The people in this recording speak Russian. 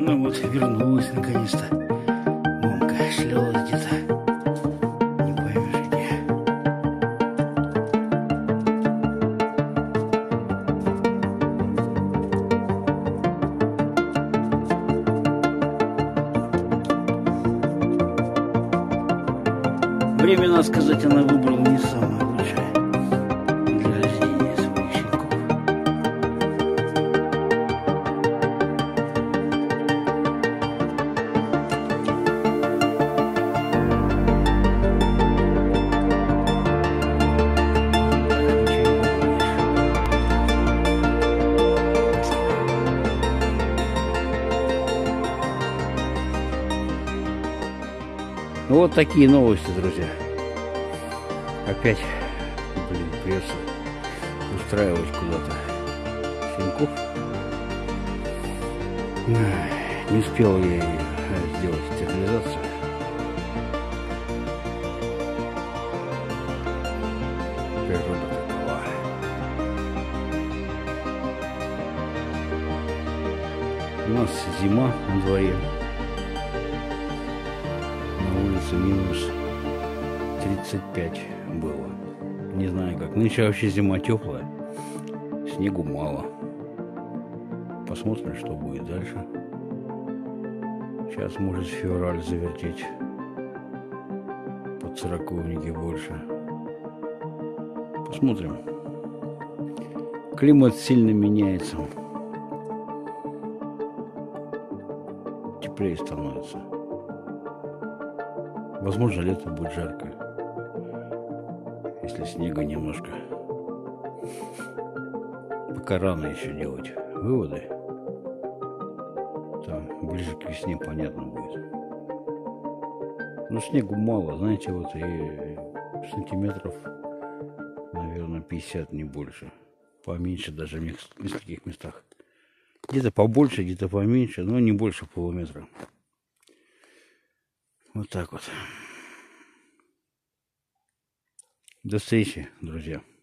Ну вот, вернулась наконец-то. Мамка шляла где-то. Не поймешь где. Время, надо сказать, она выбрала не самое лучшее для рождения своих щенков. Ну вот такие новости, друзья. Опять, придется устраивать куда-то щенков. Не успел я сделать стерилизацию. Природа такова. У нас зима на дворе. На улице минус 35 было. Не знаю как. Нынче вообще зима теплая. Снегу мало. Посмотрим, что будет дальше. Сейчас может февраль завертеть. Под сороковники больше. Посмотрим. Климат сильно меняется. Теплее становится. Возможно, лето будет жарко, если снега немножко. Пока рано еще делать выводы. Там ближе к весне понятно будет. Но снегу мало, знаете, вот и сантиметров, наверное, 50, не больше. Поменьше даже в нескольких местах. Где-то побольше, где-то поменьше, но не больше полуметра. Вот так вот. До встречи, друзья.